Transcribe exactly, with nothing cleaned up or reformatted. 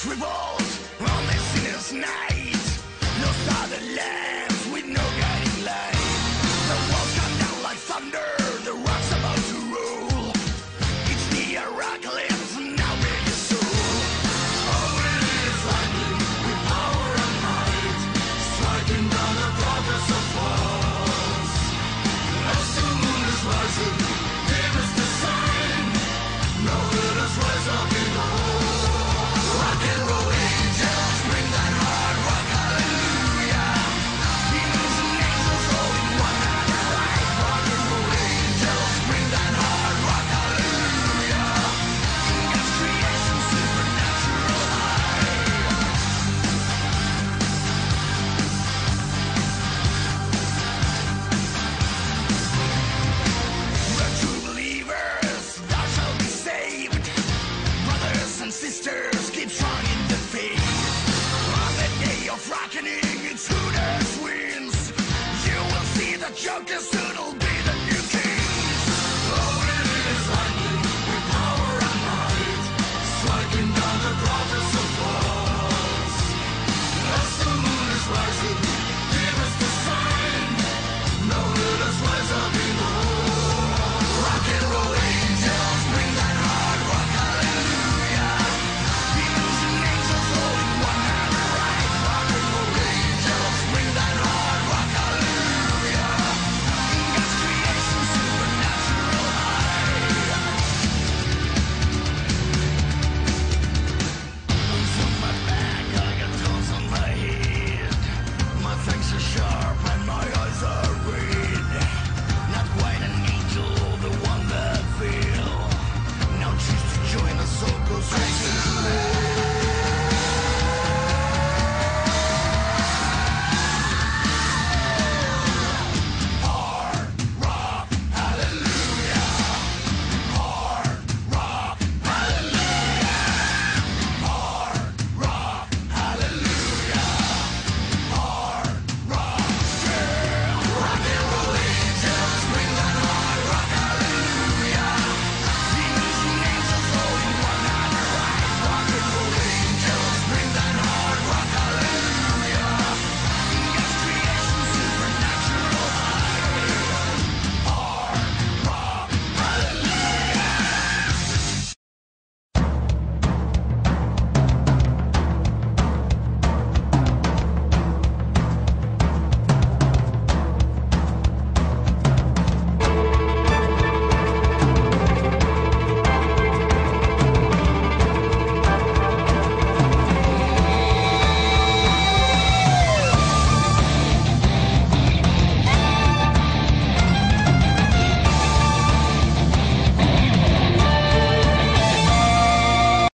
revolt on this sinners' night. Lost are the lambs with no guiding light. The walls come down like thunder, the rock's about to roll. It's the Heraclians, now bear your soul. Oh, it is lightning with power and might, striking down the progress of walls. As the moon is rising, give us the sign. Now let us rise up in all. Rock and roll angels, bring that hard rock, hallelujah. Demons and angels rolling one another right. Rock and roll angels, bring that hard rock, hallelujah. In God's creation, supernatural high. The true believers, thou shalt be saved. Brothers and sisters,